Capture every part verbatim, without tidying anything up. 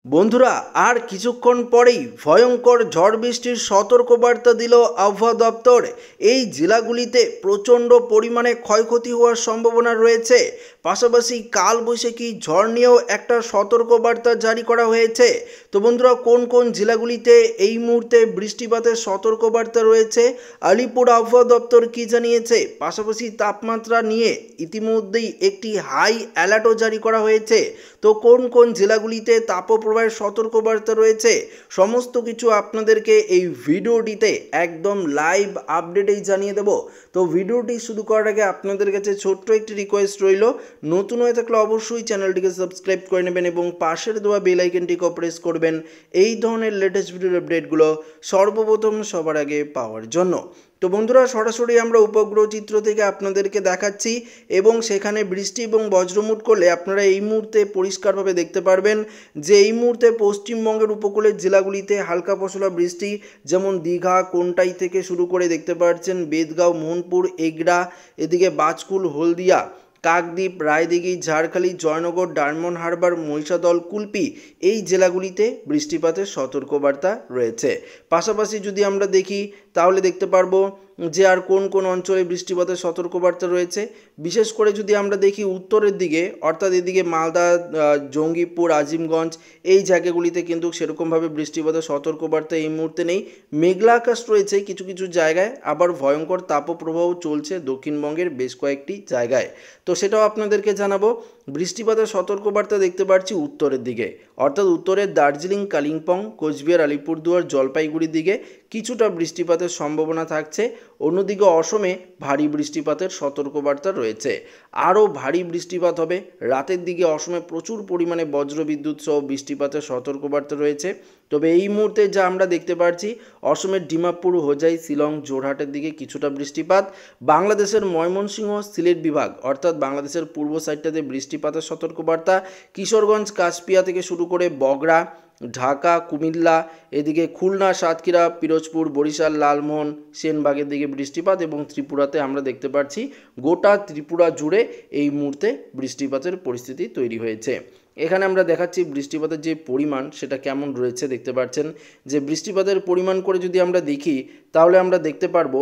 বন্ধুরা আর কিছুক্ষণ পরেই ভয়ঙ্কর ঝড় বৃষ্টির সতর্কবার্তা দিল আবহাওয়া দপ্তর। এই জেলাগুলিতে প্রচণ্ড পরিমাণে ক্ষয়ক্ষতি হওয়ার সম্ভাবনা রয়েছে। পাশাপাশি কালবৈশাখী ঝড় নিয়েও একটা সতর্কবার্তা জারি করা হয়েছে। তো বন্ধুরা, কোন কোন জেলাগুলিতে এই মুহূর্তে বৃষ্টিপাতের সতর্কবার্তা রয়েছে, আলিপুর আবহাওয়া দপ্তর কী জানিয়েছে, পাশাপাশি তাপমাত্রা নিয়ে ইতিমধ্যেই একটি হাই অ্যালার্টও জারি করা হয়েছে। তো কোন কোন জেলাগুলিতে তাপপ্রবাহের সতর্কবার্তা রয়েছে, সমস্ত কিছু আপনাদেরকে এই ভিডিওটিতে একদম লাইভ আপডেটেই জানিয়ে দেব। তো ভিডিওটি শুরু করার আগে আপনাদের কাছে ছোট্ট একটি রিকোয়েস্ট রইল, নতুন হয়ে থাকলে অবশ্যই চ্যানেলটিকে সাবস্ক্রাইব করে নেবেন এবং পাশের দেওয়া বেল আইকনটিকে প্রেস করবেন এই ধরনের লেটেস্ট ভিডিওর আপডেটগুলো সর্বপ্রথম সবার আগে পাওয়ার জন্য। তো বন্ধুরা, সরাসরি আমরা উপগ্রহ চিত্র থেকে আপনাদেরকে দেখাচ্ছি এবং সেখানে বৃষ্টি এবং বজ্রমুট করলে আপনারা এই মুহূর্তে পরিষ্কারভাবে দেখতে পারবেন যে এই মুহূর্তে পশ্চিমবঙ্গের উপকূলের জেলাগুলিতে হালকা পশলা বৃষ্টি, যেমন দীঘা, কোন্টাই থেকে শুরু করে দেখতে পাচ্ছেন বেদগাঁও, মোহনপুর, এগরা, এদিকে বাজকুল, হলদিয়া, কাকদ্বীপ, রায়দিঘি, ঝাড়খালি, জয়নগর, ডায়মন্ড হারবার, মহিষাদল, কুলপি এই জেলাগুলিতে বৃষ্টিপাতের সতর্কবার্তা রয়েছে। পাশাপাশি যদি আমরা দেখি তাহলে দেখতে পারবো যে আর কোন কোন অঞ্চলে বৃষ্টিপাতের সতর্কবার্তা রয়েছে। বিশেষ করে যদি আমরা দেখি উত্তরের দিকে, অর্থাৎ এদিকে মালদা, জঙ্গিপুর, আজিমগঞ্জ এই জায়গাগুলিতে কিন্তু সেরকমভাবে বৃষ্টিপাতের সতর্কবার্তা এই মুহূর্তে নেই। মেঘলা আকাশ রয়েছে কিছু কিছু জায়গায়, আবার ভয়ঙ্কর তাপপ্রবাহ চলছে দক্ষিণবঙ্গের বেশ কয়েকটি জায়গায়। তো সেটাও আপনাদেরকে জানাবো। বৃষ্টিপাতের সতর্কবার্তা দেখতে পাচ্ছি উত্তরের দিকে, অর্থাৎ উত্তরের দার্জিলিং, কালিম্পং, কোচবিহার, আলিপুরদুয়ার, জলপাইগুড়ির দিকে কিছুটা বৃষ্টিপাতের সম্ভাবনা থাকছে। অন্যদিকে অসমে ভারী বৃষ্টিপাতের সতর্কবার্তা রয়েছে। আরও ভারী বৃষ্টিপাত হবে রাতের দিকে। অসমে প্রচুর পরিমাণে বজ্রবিদ্যুৎ সহ বৃষ্টিপাতের সতর্কবার্তা রয়েছে। তবে এই মুহূর্তে যা আমরা দেখতে পাচ্ছি, অসমের ডিমাপুর, হোজাই, শিলং, জোরহাটের দিকে কিছুটা বৃষ্টিপাত। বাংলাদেশের ময়মনসিংহ, সিলেট বিভাগ, অর্থাৎ বাংলাদেশের পূর্ব সাইডটাতে বৃষ্টিপাতের সতর্কবার্তা। কিশোরগঞ্জ, কাশপিয়া থেকে শুরু করে বগরা, ঢাকা, কুমিল্লা, এদিকে খুলনা, সাতক্ষীরা, পিরোজপুর, বরিশাল, লালমোহন, সেনবাগের দিকে বৃষ্টিপাত। এবং ত্রিপুরাতে আমরা দেখতে পাচ্ছি গোটা ত্রিপুরা জুড়ে এই মুহূর্তে বৃষ্টিপাতের পরিস্থিতি তৈরি হয়েছে। এখানে আমরা দেখাচ্ছি বৃষ্টিপাতের যে পরিমাণ সেটা কেমন রয়েছে। দেখতে পাচ্ছেন যে বৃষ্টিপাতের পরিমাণ করে যদি আমরা দেখি তাহলে আমরা দেখতে পারবো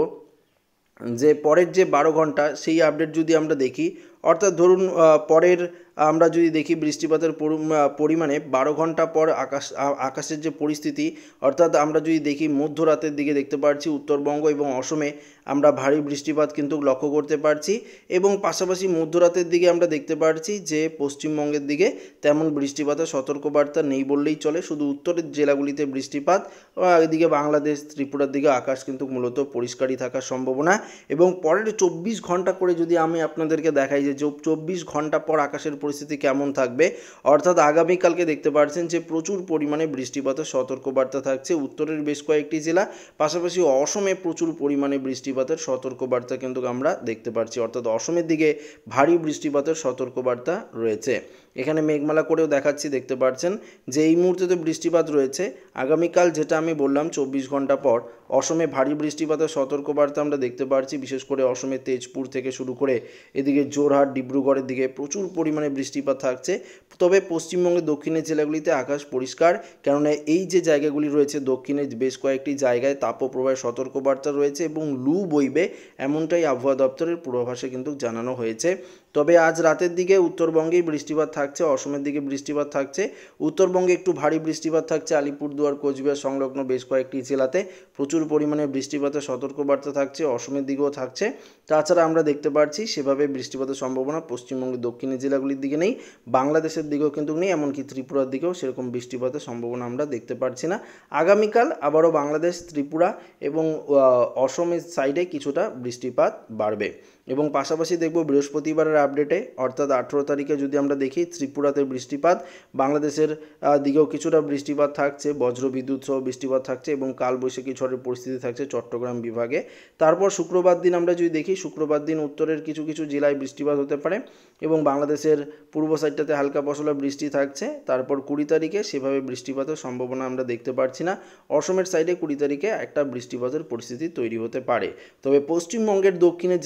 যে পরের যে বারো ঘন্টা সেই আপডেট যদি আমরা দেখি, অর্থাৎ ধরুন পরের আমরা যদি দেখি বৃষ্টিপাতের পরিমাণে বারো ঘন্টা পর আকাশ আকাশের যে পরিস্থিতি, অর্থাৎ আমরা যদি দেখি মধ্যরাতের দিকে দেখতে পাচ্ছি উত্তরবঙ্গ এবং অসমে আমরা ভারী বৃষ্টিপাত কিন্তু লক্ষ্য করতে পারছি। এবং পাশাপাশি মধ্যরাতের দিকে আমরা দেখতে পাচ্ছি যে পশ্চিমবঙ্গের দিকে তেমন বৃষ্টিপাতের সতর্কবার্তা নেই বললেই চলে। শুধু উত্তরের জেলাগুলিতে বৃষ্টিপাত, এদিকে বাংলাদেশ, ত্রিপুরার দিকে আকাশ কিন্তু মূলত পরিষ্কারই থাকার সম্ভাবনা। এবং পরের চব্বিশ ঘন্টা করে যদি আমি আপনাদেরকে দেখাই যে চব্বিশ ঘন্টা পর আকাশের পরিস্থিতি কেমন থাকবে, অর্থাৎ আগামীকালকে দেখতে পাচ্ছেন যে প্রচুর পরিমাণে বৃষ্টিপাতের সতর্কবার্তা থাকছে উত্তরের বেশ কয়েকটি জেলা। পাশাপাশি অসমে প্রচুর পরিমাণে বৃষ্টিপাতের সতর্কবার্তা কিন্তু আমরা দেখতে পাচ্ছি, অর্থাৎ অসমের দিকে ভারী বৃষ্টিপাতের সতর্কবার্তা রয়েছে। এখানে মেঘমালা করেও দেখাচ্ছি, দেখতে পাচ্ছেন যে এই মুহূর্তে তো বৃষ্টিপাত রয়েছে। আগামীকাল যেটা আমি বললাম চব্বিশ ঘন্টা পর অসমে ভারী বৃষ্টিপাতের সতর্কবার্তা আমরা দেখতে পাচ্ছি। বিশেষ করে অসমের তেজপুর থেকে শুরু করে এদিকে জোরহাট, ডিব্রুগড়ের দিকে প্রচুর পরিমাণে বৃষ্টিপাত থাকছে। তবে পশ্চিমবঙ্গের দক্ষিণের জেলাগুলিতে আকাশ পরিষ্কার, কেননা এই যে জায়গাগুলি রয়েছে দক্ষিণের বেশ কয়েকটি জায়গায় তাপপ্রবাহের সতর্কবার্তা রয়েছে এবং লু বইবে, এমনটাই আবহাওয়া দপ্তরের পূর্বাভাসে কিন্তু জানানো হয়েছে। তবে আজ রাতের দিকে উত্তরবঙ্গেই বৃষ্টিপাত থাকছে, অসমের দিকে বৃষ্টিপাত থাকছে। উত্তরবঙ্গে একটু ভারী বৃষ্টিপাত থাকছে আলিপুরদুয়ার, কোচবিহার সংলগ্ন বেশ কয়েকটি জেলাতে প্রচুর পরিমাণে বৃষ্টিপাতের সতর্কবার্তা থাকছে, অসমের দিকেও থাকছে। তাছাড়া আমরা দেখতে পাচ্ছি সেভাবে বৃষ্টিপাতের সম্ভাবনা পশ্চিমবঙ্গের দক্ষিণের জেলাগুলির দিকে নেই, বাংলাদেশের দিকেও কিন্তু নেই, এমনকি ত্রিপুরার দিকেও সেরকম বৃষ্টিপাতের সম্ভাবনা আমরা দেখতে পাচ্ছি না। আগামীকাল আবারও বাংলাদেশ, ত্রিপুরা এবং অসমের সাইডে কিছুটা বৃষ্টিপাত বাড়বে। এবং পাশাপাশি দেখব বৃহস্পতিবারের আপডেটে, অর্থাৎ আঠেরো তারিখে যদি আমরা দেখি ত্রিপুরাতে বৃষ্টিপাত, বাংলাদেশের দিকেও কিছুটা বৃষ্টিপাত থাকছে, বজ্রবিদ্যুৎ সহ বৃষ্টিপাত থাকছে এবং কালবৈশাখী ঝড়ের পরিস্থিতি থাকছে চট্টগ্রাম বিভাগে। তারপর শুক্রবার দিন আমরা যদি দেখি, শুক্রবার দিন উত্তরের কিছু কিছু জেলায় বৃষ্টিপাত হতে পারে এবং বাংলাদেশের পূর্ব সাইডটাতে হালকা পশলা বৃষ্টি থাকছে। তারপর কুড়ি তারিখে সেভাবে বৃষ্টিপাতের সম্ভাবনা আমরা দেখতে পাচ্ছি না। অসমের সাইডে কুড়ি তারিখে একটা বৃষ্টিপাতের পরিস্থিতি তৈরি হতে পারে। তবে পশ্চিমবঙ্গের দক্ষিণের জেলাগুলিতে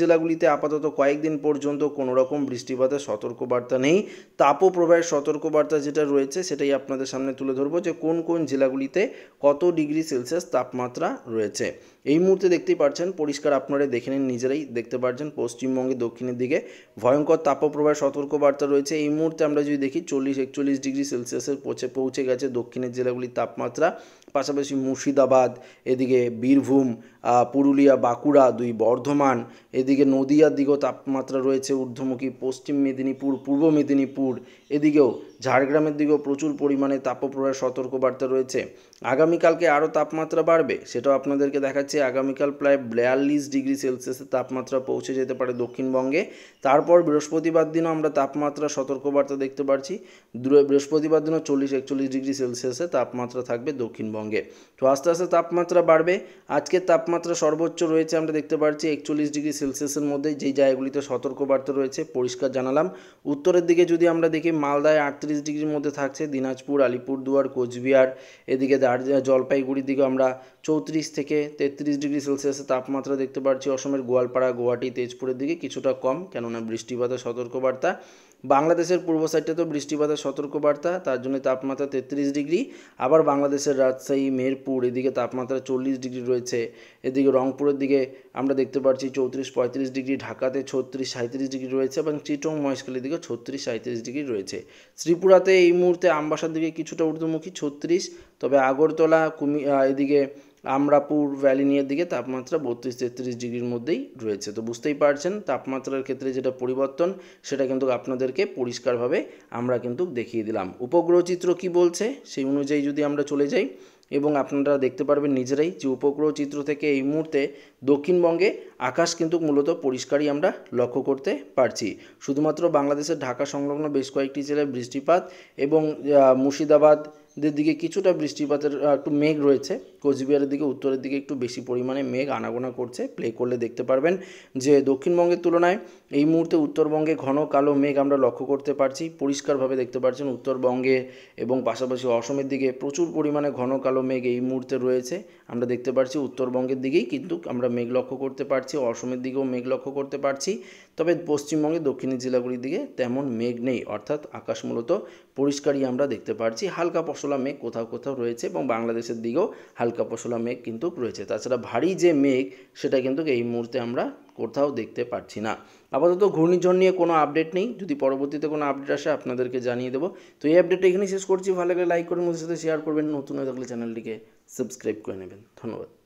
আপাতত কয়েকদিন পর্যন্ত কোনো রকম বৃষ্টিপাতের সতর্কবার্তা নেই। তাপপ্রবাহের সতর্কবার্তা যেটা রয়েছে সেটাই আপনাদের সামনে তুলে ধরবো যে কোন কোন জেলাগুলিতে কত ডিগ্রি সেলসিয়াস তাপমাত্রা রয়েছে। এই মুহূর্তে দেখতেই পাচ্ছেন, পরিষ্কার আপনারা দেখে নিন, নিজেরাই দেখতে পাচ্ছেন পশ্চিমবঙ্গে দক্ষিণের দিকে ভয়ঙ্কর তাপপ্রবাহের সতর্কবার্তা রয়েছে। এই মুহূর্তে আমরা যদি দেখি চল্লিশ একচল্লিশ ডিগ্রি সেলসিয়াসের পৌঁছে পৌঁছে গেছে দক্ষিণের জেলাগুলির তাপমাত্রা। পাশাপাশি মুর্শিদাবাদ, এদিকে বীরভূম, পুরুলিয়া, বাঁকুড়া, দুই বর্ধমান, এদিকে নদিয়ার দিকেও তাপমাত্রা রয়েছে ঊর্ধ্বমুখী। পশ্চিম মেদিনীপুর, পূর্ব মেদিনীপুর, এদিকেও ঝাড়গ্রামের দিকেও প্রচুর পরিমাণে তাপপ্রবাহের সতর্কবার্তা রয়েছে। আগামীকালকে আরও তাপমাত্রা বাড়বে, সেটাও আপনাদেরকে দেখাচ্ছে। আগামীকাল প্রায় বিয়াল্লিশ ডিগ্রি সেলসিয়াসের তাপমাত্রা পৌঁছে যেতে পারে দক্ষিণবঙ্গে। তারপর বৃহস্পতিবার দিনও আমরা তাপমাত্রা সতর্কবার্তা দেখতে পাচ্ছি। বৃহস্পতিবার দিনও চল্লিশ একচল্লিশ ডিগ্রি সেলসিয়াসের তাপমাত্রা থাকবে দক্ষিণবঙ্গে। তো আস্তে আস্তে তাপমাত্রা বাড়বে। আজকের তাপমাত্রা সর্বোচ্চ রয়েছে আমরা দেখতে পাচ্ছি একচল্লিশ ডিগ্রি সেলসিয়াসের মধ্যে, যেই জায়গাগুলিতে সতর্কবার্তা রয়েছে পরিষ্কার জানালাম। উত্তরের দিকে যদি আমরা দেখি, মালদায় আটত্রিশ ডিগ্রির মধ্যে থাকছে, দিনাজপুর, আলিপুরদুয়ার, কোচবিহার, এদিকে জলপাইগুড়ির দিকে আমরা চৌত্রিশ থেকে তেত্রিশ ডিগ্রি সেলসিয়াসের তাপমাত্রা দেখতে পাচ্ছি। অসমের গোয়ালপাড়া, গুয়াহাটি, তেজপুরের দিকে কিছুটা কম, কেননা বৃষ্টিপাতের সতর্কবার্তা। বাংলাদেশের পূর্ব সাইডে তো বৃষ্টিপাতের সতর্কবার্তা, তার জন্য তাপমাত্রা তেত্রিশ ডিগ্রি। আবার বাংলাদেশের রাজশাহী, মেহেরপুর, এদিকে তাপমাত্রা চল্লিশ ডিগ্রি রয়েছে। এদিকে রংপুরের দিকে আমরা দেখতে পাচ্ছি চৌত্রিশ পঁয়ত্রিশ ডিগ্রি, ঢাকাতে ছত্রিশ সাঁত্রিশ ডিগ্রি রয়েছে এবং চিটং মহেশখালীর দিকে ছত্রিশ সাঁত্রিশ ডিগ্রি রয়েছে। ত্রিপুরাতে এই মুহূর্তে আমবাসার দিকে কিছুটা ঊর্ধ্বমুখী ছত্রিশ, তবে আগরতলা, কুমি এদিকে আমরাপুর, ভ্যালিনিয়ার দিকে তাপমাত্রা বত্রিশ তেত্রিশ ডিগ্রির মধ্যেই রয়েছে। তো বুঝতেই পারছেন তাপমাত্রার ক্ষেত্রে যেটা পরিবর্তন, সেটা কিন্তু আপনাদেরকে পরিষ্কারভাবে আমরা কিন্তু দেখিয়ে দিলাম। উপগ্রহ চিত্র কী বলছে সেই অনুযায়ী যদি আমরা চলে যাই, এবং আপনারা দেখতে পারবেন নিজেরাই যে উপগ্রহ চিত্র থেকে এই মুহূর্তে দক্ষিণবঙ্গে আকাশ কিন্তু মূলত পরিষ্কারই আমরা লক্ষ্য করতে পারছি। শুধুমাত্র বাংলাদেশের ঢাকা সংলগ্ন বেশ কয়েকটি জেলায় বৃষ্টিপাত এবং মুর্শিদাবাদ দের দিকে কিছুটা বৃষ্টিপাতের একটু মেঘ রয়েছে। কোচবিহারের দিকে, উত্তরের দিকে একটু বেশি পরিমাণে মেঘ আনাগোনা করছে। প্লে করলে দেখতে পারবেন যে দক্ষিণবঙ্গের তুলনায় এই মুহূর্তে উত্তরবঙ্গে ঘন কালো মেঘ আমরা লক্ষ্য করতে পারছি। পরিষ্কারভাবে দেখতে পাচ্ছেন উত্তরবঙ্গে এবং পাশাপাশি অসমের দিকে প্রচুর পরিমাণে ঘন কালো মেঘ এই মুহূর্তে রয়েছে। আমরা দেখতে পাচ্ছি উত্তরবঙ্গের দিকেই কিন্তু আমরা মেঘ লক্ষ্য করতে পারছি, অসমের দিকেও মেঘ লক্ষ্য করতে পারছি। তবে পশ্চিমবঙ্গে দক্ষিণের জেলাগুলির দিকে তেমন মেঘ নেই, অর্থাৎ আকাশ মূলত পরিষ্কারই আমরা দেখতে পাচ্ছি। হালকা পশলা মেঘ কোথাও কোথাও রয়েছে এবং বাংলাদেশের দিকেও হালকা পশলা মেঘ কিন্তু রয়েছে। তাছাড়া ভারী যে মেঘ সেটা কিন্তু এই মুহূর্তে আমরা কোথাও দেখতে পাচ্ছি না। আপাতত ঘূর্ণিঝড় নিয়ে কোনো আপডেট নেই, যদি পরবর্তীতে কোনো আপডেট আসে আপনাদেরকে জানিয়ে দেবো। তো এই আপডেটটা এখানেই শেষ করছি। ভালো লাগলে লাইক করে আমাদের সাথে শেয়ার করবেন, নতুন হয়ে থাকলে চ্যানেলটিকে সাবস্ক্রাইব করে নেবেন। ধন্যবাদ।